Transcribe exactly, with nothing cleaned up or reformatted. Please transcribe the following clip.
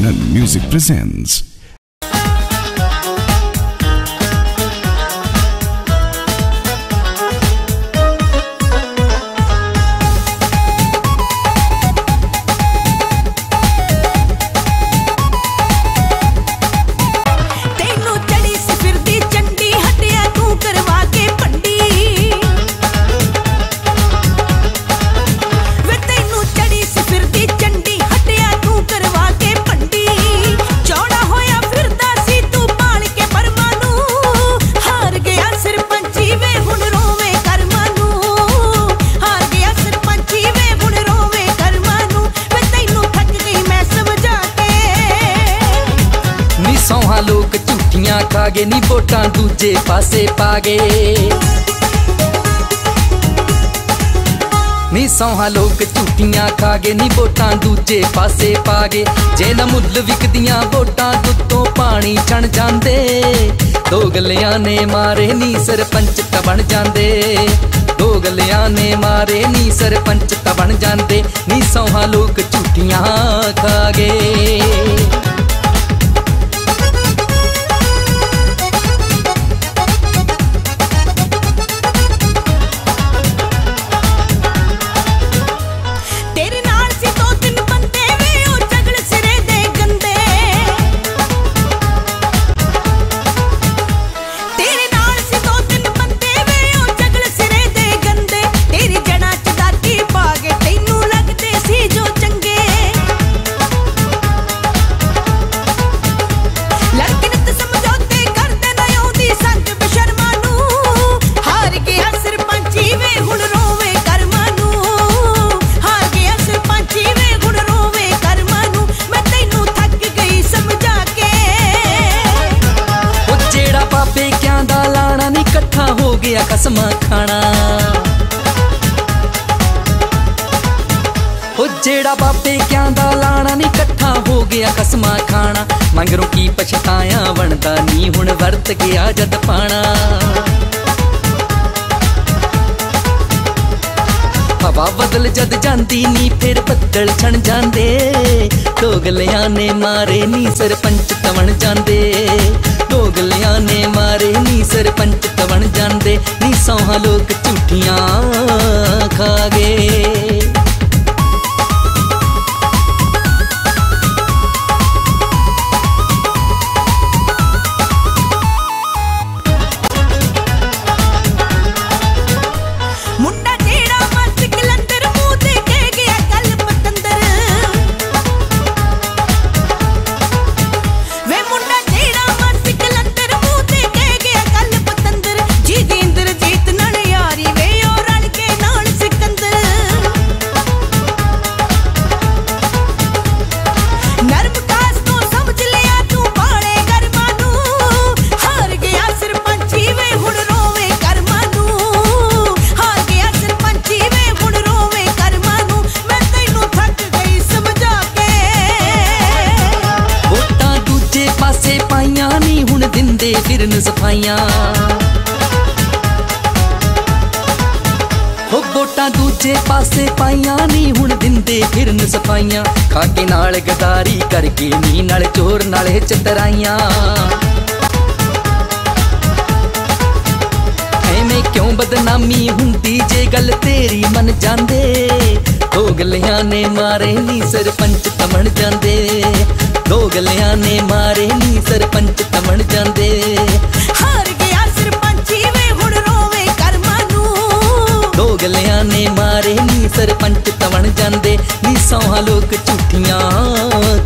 Anand Music presents. लोग झूठियां खा गए नी वोटां दूजे पासे पा गए नी सौहा लोग झूठियां खा गए नी वोटां दूजे पासे पा गए जे ना मुੱਲ विकदियां वोटां दुੱਤੋਂ पानी छण जांदे दोगलियां ने मारे नी सरपंच तां बन जांदे दोगलियां ने मारे नी सरपंच तां बन जांदे नी सौहा लोग झूठियां खा गए। इकट्ठा हो गया कसमा खाना हो जेड़ा बाबे क्या दा लाना नी इकट्ठा हो गया कसमा खाना मंगरों की पछताया बनदा नी हुण वरत गया जद पाना हवा बदल जद जांदी नी फिर बदल छण जांदे दोगलियां ने मारे नी सरपंच तवन जांदे दोगलियां ने मारे नी सरपंच तवन जांदे नी सौहा लोग झूठियां खा गए। दिंदे फिरन सफाइयां हो वोटां दूजे पासे पाइयां नी हुण दिंदे फिरन सफाइयां खाके नाल गदारी करके नी नाल चोर नाले चतराइयां ऐवें क्यों बदनामी हुंदी जे गल तेरी मन जांदे दोगलियां ने मारे नी सरपंच तमण जांदे दोगलियां ने मारे नी सरपंच तमण जांदे हार गया सरपंची वे हुण रोवे कर्मां नूं दोगलियां ने मारे नी सरपंच तमण जांदे नी सौहा लोग झूठियां